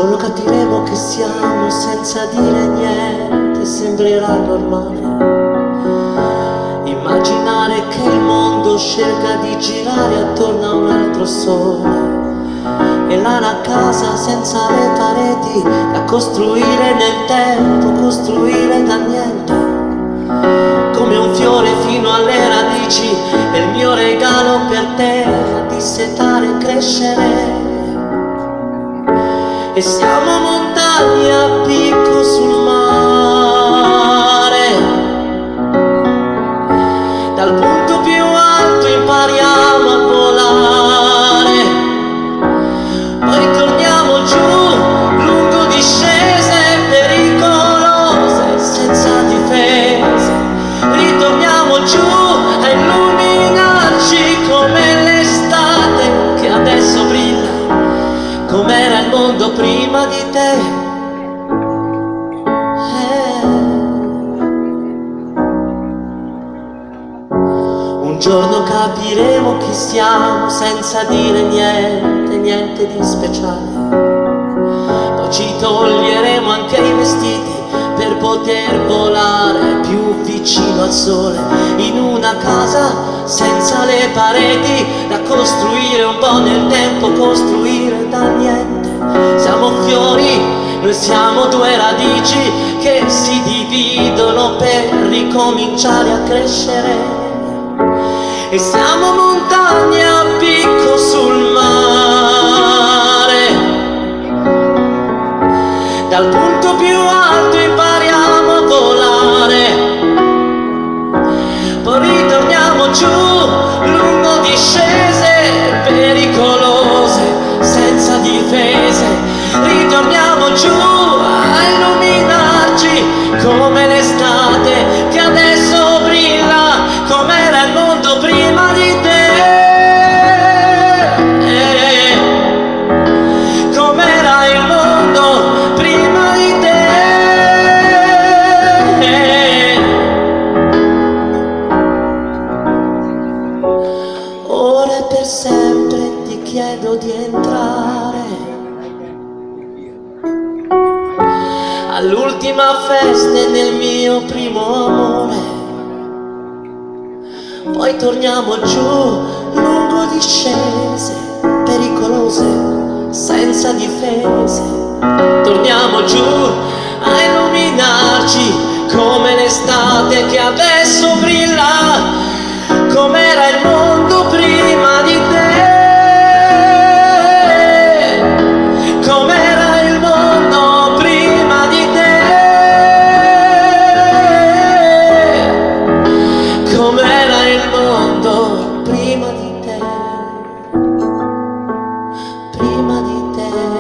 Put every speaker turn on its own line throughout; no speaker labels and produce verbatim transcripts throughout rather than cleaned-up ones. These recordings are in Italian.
giorno capiremo che siamo senza dire niente, sembrerà normale immaginare che il mondo scelga di girare attorno a un altro sole, e là una casa senza le pareti da costruire nel tempo, costruire da niente, come un fiore fino alle radici, è il mio regalo per te, dissetare e crescere. E siamo montagne a picco sul mare, dal punto più alto impariamo a volare, poi torniamo giù lungo discese pericolose senza difese, ritorniamo giù a illuminarci come l'estate che adesso brilla. Com'era il mondo prima di te? Eh. Un giorno capiremo chi siamo senza dire niente, niente di speciale. Poi ci toglieremo anche i vestiti per poter volare più vicino al sole, in una casa senza le pareti da costruire un po' nel tempo, costruire da niente. Siamo fiori, noi siamo due radici che si dividono per ricominciare a crescere, e siamo montagne a picco sul mare, dal punto più alto impariamo a volare, poi ritorniamo giù lungo discese pericolose senza difese, ritorniamo giù a illuminarci come l'estate che adesso brilla. Com'era il mondo prima di te? Com'era il mondo prima di te? Ora e per sempre ti chiedo di entrare all'ultima festa nel mio primo amore, poi torniamo giù lungo discese pericolose senza difese, torniamo giù a illuminarci come l'estate che adesso brilla. Com'era il mondo prima di te? Com'era il mondo prima di te? Com'era il mondo prima di te? Prima di te.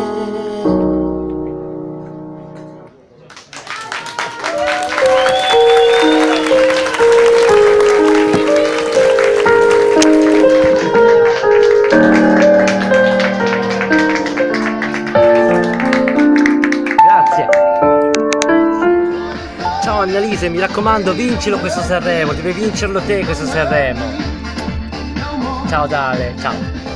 Ciao Annalise, mi raccomando, vincilo questo Sanremo, devi vincerlo te questo Sanremo. Ciao Dale, ciao.